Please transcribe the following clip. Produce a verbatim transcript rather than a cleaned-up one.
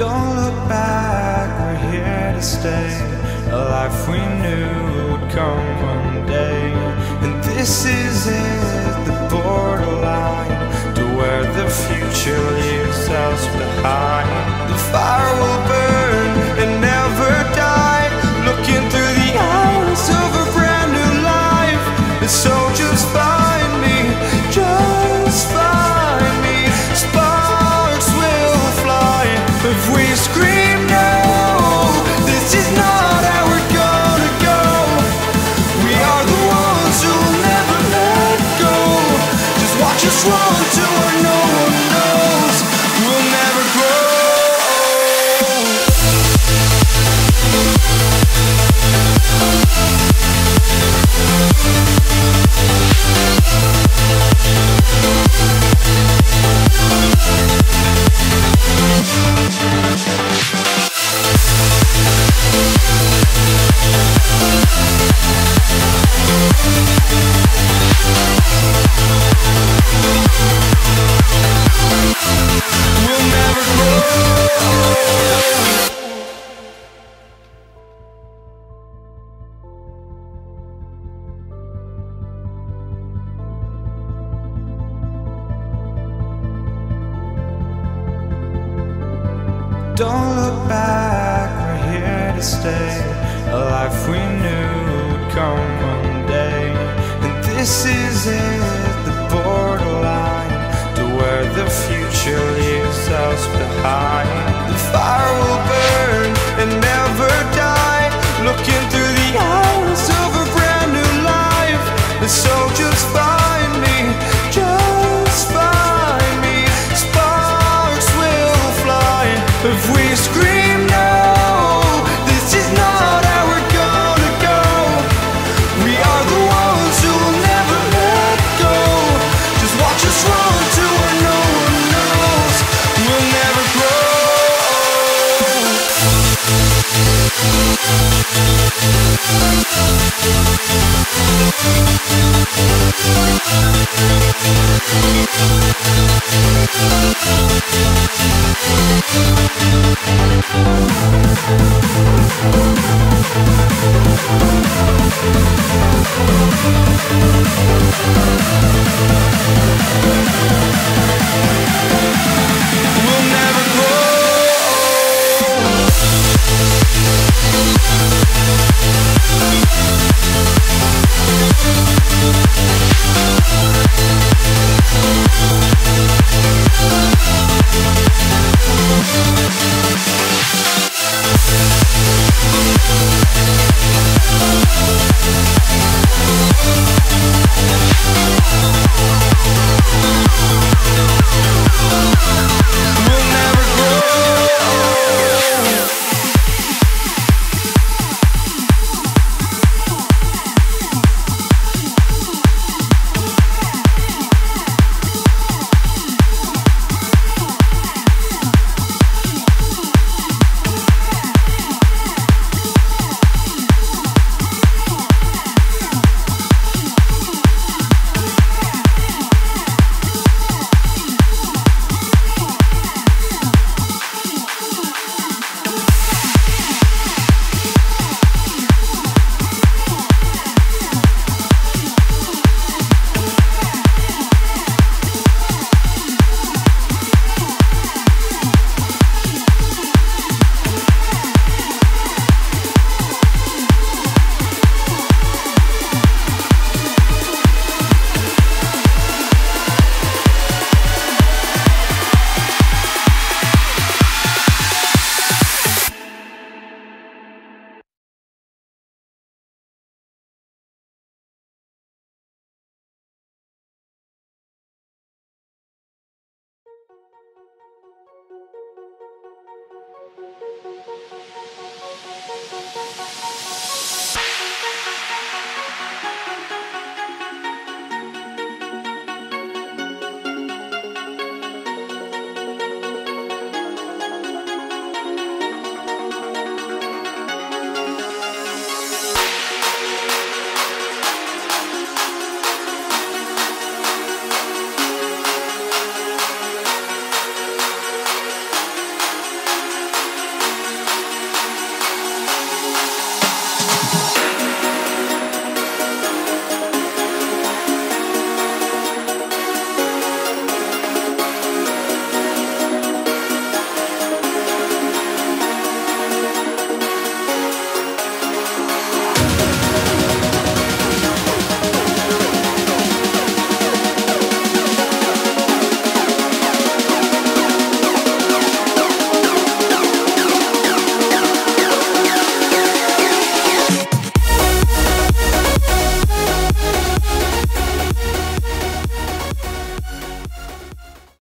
Don't look back, we're here to stay. A life we knew would come one day. And this is it, the borderline to where the future leaves us behind. The fire will burn and never die, looking through the eyes of a brand new life. And so just find me, just find me. Sparks will fly if we scream no. This is not how we're gonna go. We are the ones who'll never let go. Just watch us run to where no one knows. We'll never grow. We'll never grow. Don't look back, we're here to stay. A life we knew would come one day. And this is it, the borderline to where the future leaves us behind. The fire will burn and never die, looking through the eyes of a brand new life. And so just find me, just find me. Sparks will fly if we scream no. This is not how we're gonna go. We are the ones who will never let go. Just watch us run to where no one knows. We'll never grow. We'll